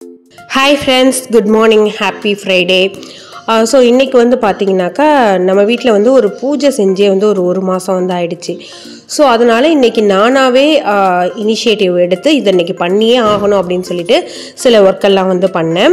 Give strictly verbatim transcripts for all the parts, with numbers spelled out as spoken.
Hi friends, good morning, happy Friday. So இன்றைக்கி வந்து பார்த்திங்கனாக்கா நம்ம வீட்டில் வந்து ஒரு பூஜை செஞ்சே வந்து ஒரு ஒரு மாதம் வந்து ஆயிடுச்சு. ஸோ அதனால் இன்றைக்கி நானாகவே இனிஷியேட்டிவ் எடுத்து இதை இன்றைக்கி பண்ணியே ஆகணும் அப்படின்னு சொல்லிட்டு சில ஒர்க்கெல்லாம் வந்து பண்ணேன்.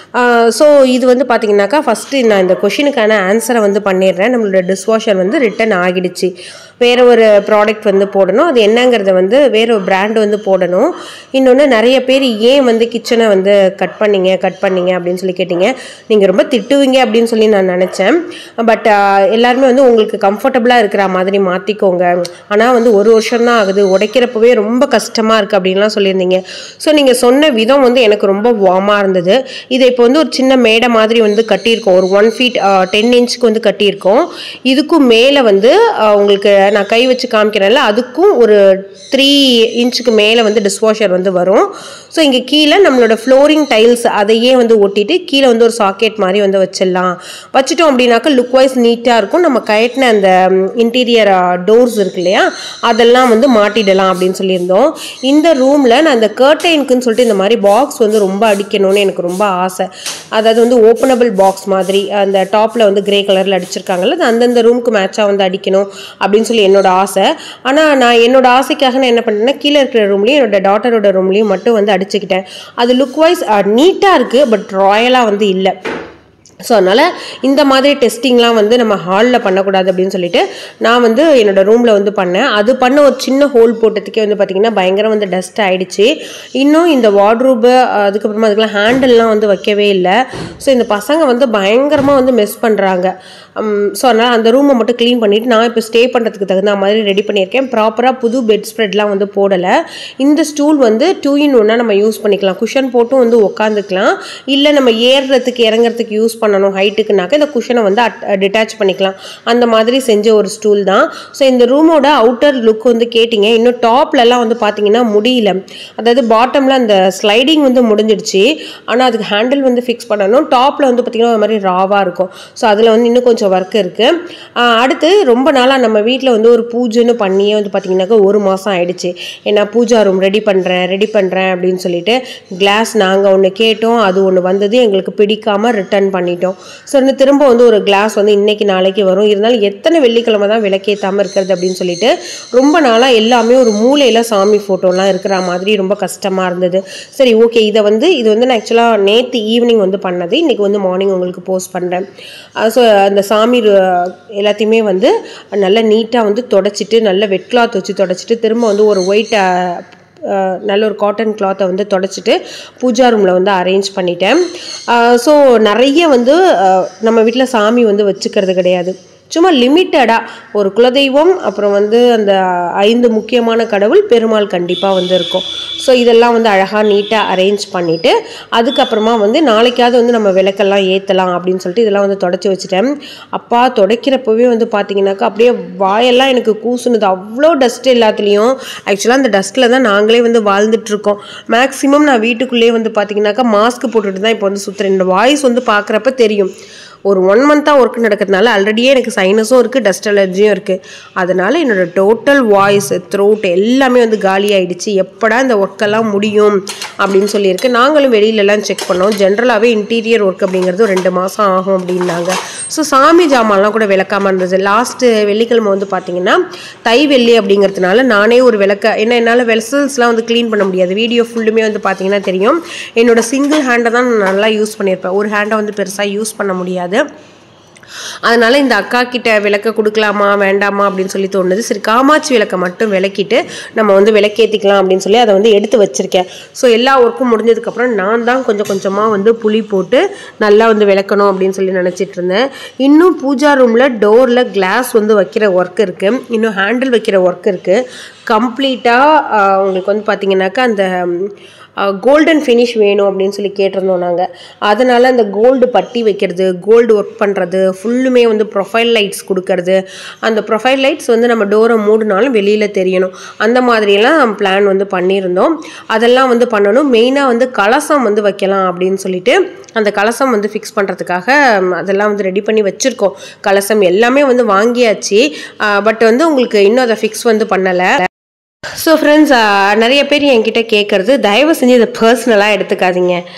ஸோ இது வந்து பார்த்திங்கனாக்கா ஃபஸ்ட்டு நான் இந்த கொஷினுக்கான ஆன்சரை வந்து பண்ணிடுறேன். நம்மளோட டிஷ்வாஷர் வந்து ரிட்டன் ஆகிடுச்சு. வேறு ஒரு ப்ராடக்ட் வந்து போடணும், அது என்னங்கிறத வந்து வேறு ஒரு பிராண்டு வந்து போடணும். இன்னொன்று நிறைய பேர் ஏன் வந்து கிச்சனை வந்து கட் பண்ணிங்க கட் பண்ணிங்க அப்படின்னு சொல்லி கேட்டிங்க. நீங்கள் ரொம்ப திட்டுவீங்க அப்படின்னு சொல்லி நான் நினச்சேன். பட் எல்லாருமே வந்து உங்களுக்கு கம்ஃபர்டபுளாக இருக்கிற மாதிரி மாற்றிக்கோங்க, ஆனால் வந்து ஒரு வருஷம் தான் ஆகுது, உடைக்கிறப்பவே ரொம்ப கஷ்டமாக இருக்குது அப்படின்லாம் சொல்லியிருந்தீங்க. ஸோ நீங்கள் சொன்ன விதம் வந்து எனக்கு ரொம்ப வார்மாக இருந்தது. இதை இப்போ வந்து ஒரு சின்ன மேடை மாதிரி வந்து கட்டியிருக்கோம், ஒரு ஒன் ஃபீட் டென் இன்ச்சுக்கு வந்து கட்டியிருக்கோம். இதுக்கும் மேலே வந்து உங்களுக்கு நான் கை வச்சு காமிக்கிறேன்ல, அதுக்கும் ஒரு த்ரீ இன்ச்சுக்கு மேலே வந்து டிஷ்வாஷர் வந்து வரும். ஸோ இங்கே கீழே நம்மளோட ஃப்ளோரிங் டைல்ஸ் அதையே வந்து ஒட்டிட்டு கீழே வந்து ஒரு சாக்கெட் மாதிரி வந்து வச்சிடலாம். வச்சுட்டோம் அப்படின்னாக்கா லுக் வைஸ் நீட்டாக இருக்கும். நம்ம கயட்டின அந்த இன்டீரியர் டோர்ஸ் இருக்கு இல்லையா, அதெல்லாம் வந்து மாட்டிடலாம் அப்படின்னு சொல்லியிருந்தோம். இந்த ரூமில் நான் அந்த கர்டைனுக்குன்னு சொல்லிட்டு இந்த மாதிரி பாக்ஸ் வந்து ரொம்ப அடிக்கணும்னு எனக்கு ரொம்ப ஆசை. அதாவது வந்து ஓப்பனபிள் பாக்ஸ் மாதிரி அந்த டாப்பில் வந்து கிரே கலரில் அடிச்சிருக்காங்கல்ல, அது அந்தந்த ரூமுக்கு மேட்சாக வந்து அடிக்கணும் அப்படின்னு சொல்லி என்னோட ஆசை. ஆனால் நான் என்னோட ஆசைக்காக நான் என்ன பண்ணேன்னா கீழே இருக்கிற ரூம்லேயும் என்னோட டாட்டரோட ரூம்லேயும் மட்டும் வந்து அடிச்சுக்கிட்டேன். அது லுக் வைஸ் நீட்டாக இருக்குது, பட் ராயலாக வந்து இல்லை. ஸோ அதனால் இந்த மாதிரி டெஸ்டிங்லாம் வந்து நம்ம ஹாலில் பண்ணக்கூடாது அப்படின்னு சொல்லிட்டு நான் வந்து என்னோடய ரூமில் வந்து பண்ணேன். அது பண்ண ஒரு சின்ன ஹோல் போட்டதுக்கே வந்து பார்த்திங்கன்னா பயங்கரம் வந்து டஸ்ட் ஆகிடுச்சு. இன்னும் இந்த வார்ட்ரூபு அதுக்கப்புறமா அதுக்கெலாம் ஹேண்டில்லாம் வந்து வைக்கவே இல்லை. ஸோ இந்த பசங்க வந்து பயங்கரமாக வந்து மிஸ் பண்ணுறாங்க. ஸோ அதனால் அந்த ரூமை மட்டும் க்ளீன் பண்ணிவிட்டு நான் இப்போ ஸ்டே பண்ணுறதுக்கு தகுந்த மாதிரி ரெடி பண்ணியிருக்கேன். ப்ராப்பராக புது பெட் ஸ்ப்ரெட்லாம் வந்து போடலை. இந்த ஸ்டூல் வந்து டூ இன் ஒன்னாக நம்ம யூஸ் பண்ணிக்கலாம். குஷன் போட்டும் வந்து உட்காந்துக்கலாம், இல்லை நம்ம ஏறுறதுக்கு இறங்குறதுக்கு யூஸ் பண்ணணும் ஹைட்டுக்குனாக்க இந்த குஷனை வந்து டிட்டாச் பண்ணிக்கலாம். அந்த மாதிரி செஞ்ச ஒரு ஸ்டூல் தான். ஸோ இந்த ரூமோட அவுட்டர் லுக் வந்து கேட்டிங்க. இன்னும் டாப்லலாம் வந்து பார்த்தீங்கன்னா முடியல, அதாவது பாட்டமில் அந்த ஸ்லைடிங் வந்து முடிஞ்சிடுச்சு, ஆனால் அதுக்கு ஹேண்டில் வந்து ஃபிக்ஸ் பண்ணணும். டாப்பில் வந்து பார்த்திங்கன்னா ஒரு மாதிரி ராவாக இருக்கும். ஸோ அதில் வந்து இன்னும் கொஞ்சம் ஒர்க் இருக்குது. அடுத்து ரொம்ப நாளாக நம்ம வீட்டில் வந்து ஒரு பூஜைன்னு பண்ணியே வந்து பார்த்திங்கனாக்கா ஒரு மாதம் ஆயிடுச்சு. ஏன்னா பூஜா ரூம் ரெடி பண்ணுறேன் ரெடி பண்ணுறேன் அப்படின்னு சொல்லிட்டு கிளாஸ் நாங்கள் ஒன்று கேட்டோம், அது ஒன்று வந்தது, எங்களுக்கு பிடிக்காமல் ரிட்டர்ன் பண்ணிட்டோம். ஸோ வந்து திரும்ப வந்து ஒரு கிளாஸ் வந்து இன்றைக்கி நாளைக்கு வரும். இருந்தாலும் எத்தனை வெள்ளிக்கிழமை தான் விளக்கேற்றாமல் இருக்கிறது அப்படின்னு சொல்லிட்டு ரொம்ப நாளாக எல்லாமே ஒரு மூலையில் சாமி ஃபோட்டோலாம் இருக்கிற மாதிரி ரொம்ப கஷ்டமாக இருந்தது. சரி ஓகே, இதை வந்து இது வந்து நான் ஆக்சுவலாக நேற்று ஈவினிங் வந்து பண்ணது, இன்றைக்கி வந்து மார்னிங் உங்களுக்கு போஸ்ட் பண்ணுறேன். ஸோ அந்த சாமி எல்லாத்தையுமே வந்து நல்லா நீட்டாக வந்து தொடச்சிட்டு நல்ல வெட் கிளாத் வச்சு தொடச்சிட்டு திரும்ப வந்து ஒரு ஒயிட் நல்ல ஒரு காட்டன் கிளாத்தை வந்து தொடச்சிட்டு பூஜா ரூமில் வந்து அரேஞ்ச் பண்ணிட்டேன். ஸோ நிறைய வந்து நம்ம வீட்டில் சாமி வந்து வச்சுக்கிறது கிடையாது, சும்மா லிமிட்டடாக ஒரு குலதெய்வம், அப்புறம் வந்து அந்த ஐந்து முக்கியமான கடவுள், பெருமாள் கண்டிப்பாக வந்து இருக்கும். ஸோ இதெல்லாம் வந்து அழகாக நீட்டாக அரேஞ்ச் பண்ணிவிட்டு அதுக்கப்புறமா வந்து நாளைக்காவது வந்து நம்ம விளக்கெல்லாம் ஏற்றலாம் அப்படின்னு சொல்லிட்டு இதெல்லாம் வந்து தொடச்சி வச்சுட்டேன். அப்பா துடைக்கிறப்பவே வந்து பார்த்திங்கனாக்கா அப்படியே வாயெல்லாம் எனக்கு கூசுனது, அவ்வளோ டஸ்ட் எல்லாத்துலேயும். ஆக்சுவலாக அந்த டஸ்ட்டில் தான் நாங்களே வந்து வாழ்ந்துட்டுருக்கோம். மேக்ஸிமம் நான் வீட்டுக்குள்ளேயே வந்து பார்த்திங்கனாக்கா மாஸ்க் போட்டுட்டு தான் இப்போ வந்து சுற்றுறேன். என்னோட வாய்ஸ் வந்து பார்க்குறப்ப தெரியும். ஒரு ஒன் மந்த்தாக ஒர்க் நடக்கிறதுனால ஆல்ரெடியே எனக்கு சைனஸும் இருக்குது, டஸ்ட் அலர்ஜியும் இருக்குது. அதனால் என்னோடய டோட்டல் வாய்ஸ் த்ரோட் எல்லாமே வந்து காலி ஆகிடுச்சு. எப்படா இந்த ஒர்க்கெல்லாம் முடியும் அப்படின்னு சொல்லியிருக்கு. நாங்களும் வெளியிலலாம் செக் பண்ணோம். ஜென்ரலாகவே இன்டீரியர் ஒர்க் அப்படிங்கிறது ரெண்டு மாதம் ஆகும் அப்படின்னாங்க. ஸோ சாமி ஜாமான்லாம் கூட விளக்காமல் இருந்தது. லாஸ்ட்டு வெள்ளிக்கிழமை வந்து பார்த்திங்கன்னா தை வெள்ளி அப்படிங்கிறதுனால நானே ஒரு விளக்க, ஏன்னா என்னால் வெசல்ஸ்லாம் வந்து க்ளீன் பண்ண முடியாது. வீடியோ ஃபுல்லுமே வந்து பார்த்திங்கன்னா தெரியும், என்னோடய சிங்கிள் ஹேண்டை தான் நான் நல்லா யூஸ் பண்ணியிருப்பேன், ஒரு ஹேண்டை வந்து பெருசாக யூஸ் பண்ண முடியாது. அதனால் இந்த அக்கா கிட்ட விளக்க கொடுக்கலாமா வேண்டாமா அப்படின்னு சொல்லி தோணுது. சரி காமாட்சி விளக்க மட்டும் விளக்கிட்டு நம்ம வந்து விளக்கேற்றிக்கலாம் அப்படின்னு சொல்லி அதை வந்து எடுத்து வச்சுருக்கேன். ஸோ எல்லா ஒர்க்கும் முடிஞ்சதுக்கப்புறம் நான் தான் கொஞ்சம் கொஞ்சமாக வந்து புளி போட்டு நல்லா வந்து விளக்கணும் அப்படின்னு சொல்லி நினச்சிட்டு இருந்தேன். இன்னும் பூஜா ரூமில் டோரில் கிளாஸ் வந்து வைக்கிற ஒர்க் இருக்குது, இன்னும் ஹேண்டில் வைக்கிற ஒர்க் இருக்குது. கம்ப்ளீட்டாக உங்களுக்கு வந்து பார்த்திங்கனாக்கா அந்த கோல்டன் ஃபினிஷ் வேணும் அப்படின்னு சொல்லி கேட்டிருந்தோம் நாங்கள். அதனால் அந்த கோல்டு பட்டி வைக்கிறது, கோல்டு ஒர்க் பண்ணுறது, ஃபுல்லுமே வந்து ப்ரொஃபைல் லைட்ஸ் கொடுக்கறது. அந்த ப்ரொஃபைல் லைட்ஸ் வந்து நம்ம டோரை மூடினாலும் வெளியில் தெரியணும், அந்த மாதிரியெல்லாம் பிளான் வந்து பண்ணியிருந்தோம். அதெல்லாம் வந்து பண்ணணும். மெயினாக வந்து கலசம் வந்து வைக்கலாம் அப்படின்னு சொல்லிட்டு அந்த கலசம் வந்து ஃபிக்ஸ் பண்ணுறதுக்காக அதெல்லாம் வந்து ரெடி பண்ணி வச்சுருக்கோம். கலசம் எல்லாமே வந்து வாங்கியாச்சு, பட் வந்து உங்களுக்கு இன்னும் அதை ஃபிக்ஸ் வந்து பண்ணலை. ஸோ ஃப்ரெண்ட்ஸ், நிறைய பேர் என்கிட்ட கேட்குறது, தயவு செஞ்சு இதை பர்சனலாக எடுத்துக்காதீங்க.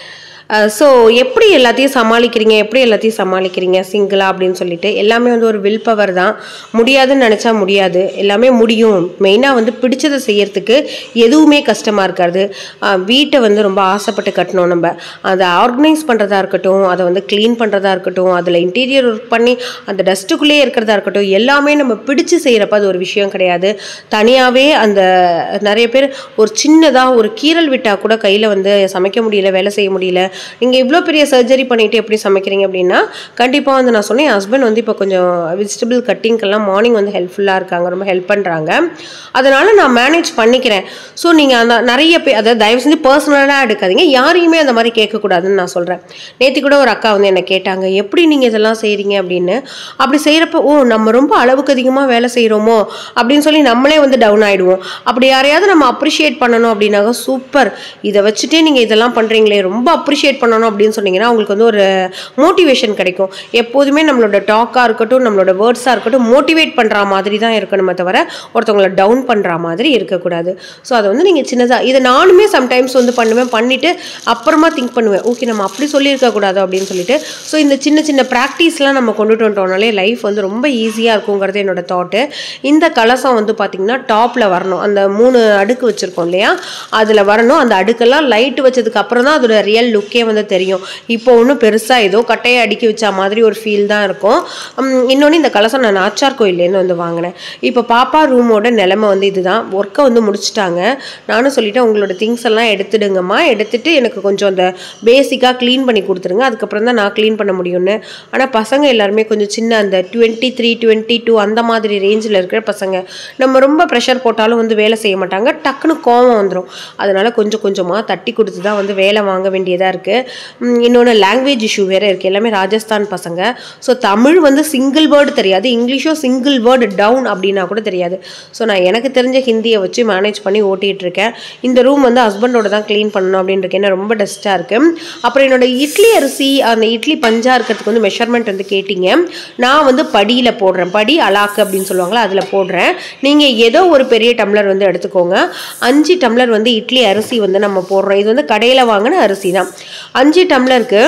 ஸோ எப்படி எல்லாத்தையும் சமாளிக்கிறீங்க எப்படி எல்லாத்தையும் சமாளிக்கிறீங்க சிங்கிளாக அப்படின்னு சொல்லிட்டு எல்லாமே வந்து ஒரு வில் பவர் தான். முடியாதுன்னு நினச்சா முடியாது, எல்லாமே முடியும். மெயினாக வந்து பிடிச்சதை செய்யறதுக்கு எதுவுமே கஷ்டமாக இருக்காது. வீட்டை வந்து ரொம்ப ஆசைப்பட்டு கட்டணும். நம்ம அதை ஆர்கனைஸ் பண்ணுறதா இருக்கட்டும், அதை வந்து க்ளீன் பண்ணுறதா இருக்கட்டும், அதில் இன்டீரியர் ஒர்க் பண்ணி அந்த டஸ்ட்டுக்குள்ளேயே இருக்கிறதா இருக்கட்டும், எல்லாமே நம்ம பிடிச்சு செய்கிறப்ப அது ஒரு விஷயம் கிடையாது. தனியாகவே அந்த நிறைய பேர் ஒரு சின்னதாக ஒரு கீரல் விட்டால் கூட கையில் வந்து சமைக்க முடியல, வேலை செய்ய முடியல. நீங்கள் இவ்வளோ பெரிய சர்ஜரி பண்ணிவிட்டு எப்படி சமைக்கிறீங்க அப்படின்னா, கண்டிப்பாக வந்து நான் சொன்னேன், என் ஹஸ்பண்ட் வந்து இப்போ கொஞ்சம் வெஜிடபிள் கட்டிங்க்கெல்லாம் மார்னிங் வந்து ஹெல்ப்ஃபுல்லாக இருக்காங்க, ரொம்ப ஹெல்ப் பண்ணுறாங்க. அதனால் நான் மேனேஜ் பண்ணிக்கிறேன். ஸோ நீங்கள் அந்த நிறைய பேர் அதை தயவு செஞ்சு பர்சனலாக எடுக்காதீங்க, யாரையுமே அந்த மாதிரி கேட்கக்கூடாதுன்னு நான் சொல்கிறேன். நேற்று கூட ஒரு அக்கா வந்து என்னை கேட்டாங்க, எப்படி நீங்கள் இதெல்லாம் செய்கிறீங்க அப்படின்னு. அப்படி செய்கிறப்ப ஓ நம்ம ரொம்ப அளவுக்கு அதிகமாக வேலை செய்கிறோமோ அப்படின்னு சொல்லி நம்மளே வந்து டவுன் ஆகிடுவோம். அப்படி யாரையாவது நம்ம அப்ரிஷியேட் பண்ணணும் அப்படின்னாக்க, சூப்பர் இதை வச்சுட்டே நீங்கள் இதெல்லாம் பண்ணுறீங்களே, ரொம்ப அப்ரிஷியேட் பண்ணணும் அப்படின்னு சொன்னீங்கன்னா உங்களுக்கு வந்து ஒரு மோட்டிவேஷன் கிடைக்கும். எப்போதுமே நம்மளோட டாக்காக இருக்கட்டும், நம்மளோட வேர்ட்ஸாக இருக்கட்டும், மோட்டிவேட் பண்ணுற மாதிரி தான் இருக்கணுமே தவிர ஒருத்தவங்களை டவுன் பண்ணுற மாதிரி இருக்கக்கூடாது. ஸோ அதை வந்து நீங்கள் சின்னதாக, இதை நானுமே சம்டைம்ஸ் வந்து பண்ணுவேன், பண்ணிவிட்டு அப்புறமா திங்க் பண்ணுவேன், ஓகே நம்ம அப்படி சொல்லியிருக்கக்கூடாது அப்படின்னு சொல்லிட்டு. ஸோ இந்த சின்ன சின்ன ப்ராக்டிஸ்லாம் நம்ம கொண்டுட்டு வந்துட்டோம்னாலே லைஃப் வந்து ரொம்ப ஈஸியாக இருக்குங்கிறது என்னோட தாட்டு. இந்த கலசம் வந்து பார்த்திங்கன்னா டாப்பில் வரணும், அந்த மூணு அடுக்கு வச்சுருக்கோம் இல்லையா, அதில் வரணும். அந்த அடுக்கெல்லாம் லைட் வச்சதுக்கு அப்புறம் தான் அதோட ரியல் லுக்கே வந்து தெரியும். இப்போ ஒன்றும் பெருசாக ஏதோ கட்டையை அடுக்கி வச்சா மாதிரி ஒரு ஃபீல் தான் இருக்கும். இன்னொன்று இந்த கலசம் நான் நாச்சார் கோயிலேருந்து வந்து வாங்கினேன். இப்போ பாப்பா ரூமோட நிலைமை வந்து இதுதான். ஒர்க்கை வந்து முடிச்சுட்டாங்க. நானும் சொல்லிட்டேன், உங்களோட திங்ஸ் எல்லாம் எடுத்துடுங்கம்மா, எடுத்துட்டு எனக்கு கொஞ்சம் அந்த பேசிக்காக க்ளீன் பண்ணி கொடுத்துருங்க, அதுக்கப்புறம் தான் நான் க்ளீன் பண்ண முடியும்னு. ஆனால் பசங்க எல்லாருமே கொஞ்சம் சின்ன, அந்த டுவெண்ட்டி த்ரீ டுவெண்ட்டி டூ அந்த மாதிரி ரேஞ்சில் இருக்கிற பசங்க. நம்ம ரொம்ப ப்ரெஷர் போட்டாலும் வந்து வேலை செய்ய மாட்டாங்க, டக்குன்னு கோவம் வந்துடும். அதனால் கொஞ்சம் கொஞ்சமாக தட்டி கொடுத்து தான் வந்து வேலை வாங்க வேண்டியதாக இருக்குது. இன்னொன்று லாங்குவேஜ் இஷ்யூ வேறு இருக்குது, எல்லாமே ராஜஸ்தான் பசங்க. ஸோ தமிழ் வந்து சிங்கிள் வேர்டு தெரியாது, இங்கிலீஷும் சிங்கிள் வேர்டு டவுன் அப்படின்னா கூட தெரியாது. ஸோ நான் எனக்கு தெரிஞ்ச ஹிந்தியை வச்சு மேனேஜ் பண்ணி ஓட்டிகிட்டு இருக்கேன். இந்த ரூம் வந்து ஹஸ்பண்டோட தான் க்ளீன் பண்ணணும் அப்படின்னு இருக்கேன், ஏன்னா ரொம்ப டஸ்ட்டாக இருக்குது. அப்புறம் என்னோட இட்லி அரிசி, அந்த இட்லி பஞ்சா இருக்கிறதுக்கு வந்து மெஷர்மெண்ட் வந்து கேட்டிங்க. நான் வந்து படியில் போடுறேன், படி அலாக்கு அப்படின்னு சொல்லுவாங்களா, அதில் போடுறேன். நீங்கள் ஏதோ ஒரு பெரிய டம்ளர் வந்து எடுத்துக்கோங்க. அஞ்சு டம்ளர் வந்து இட்லி அரிசி வந்து நம்ம போடுறோம். இது வந்து கடையில் வாங்கின அரிசி தான். அஞ்சு டம்ளருக்கு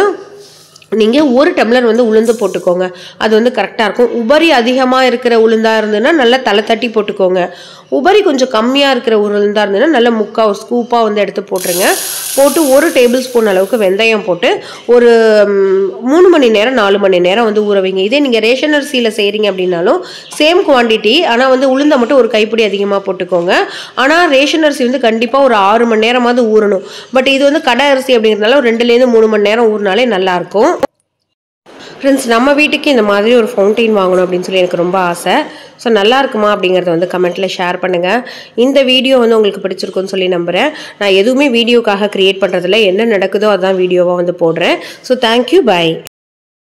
நீங்கள் ஒரு டம்ளர் வந்து உளுந்து போட்டுக்கோங்க, அது வந்து கரெக்டாக இருக்கும். உபரி அதிகமாக இருக்கிற உளுந்தாக இருந்ததுன்னா நல்லா தலை தட்டி போட்டுக்கோங்க. உபரி கொஞ்சம் கம்மியாக இருக்கிற உளுந்தாக இருந்ததுன்னா நல்லா முக்கா ஒரு ஸ்கூப்பாக வந்து எடுத்து போட்டுருங்க. போட்டு ஒரு டேபிள் ஸ்பூன் அளவுக்கு வெந்தயம் போட்டு ஒரு மூணு மணி நேரம் நாலு மணி நேரம் வந்து ஊற வைங்க. இதே நீங்கள் ரேஷன் அரிசியில் செய்கிறீங்க அப்படின்னாலும் சேம் குவான்டிட்டி, ஆனால் வந்து உளுந்தை மட்டும் ஒரு கைப்பிடி அதிகமாக போட்டுக்கோங்க. ஆனால் ரேஷன் அரிசி வந்து கண்டிப்பாக ஒரு ஆறு மணி நேரமாவது ஊறணும். பட் இது வந்து கடை அரிசி அப்படிங்கிறதுனால ஒரு ரெண்டுலேருந்து மூணு மணி நேரம் ஊறினாலே நல்லாயிருக்கும். ஃப்ரெண்ட்ஸ், நம்ம வீட்டுக்கு இந்த மாதிரி ஒரு ஃபவுண்டெயின் வாங்கணும் அப்படின்னு சொல்லி எனக்கு ரொம்ப ஆசை. ஸோ நல்லா இருக்குமா அப்படிங்கிறத வந்து கமெண்ட்டில் ஷேர் பண்ணுங்கள். இந்த வீடியோ வந்து உங்களுக்கு பிடிச்சிருக்குன்னு சொல்லி நம்புகிறேன். நான் எதுவுமே வீடியோக்காக க்ரியேட் பண்ணுறதில்ல, என்ன நடக்குதோ அதான் வீடியோவாக வந்து போடுறேன். So thank you, by.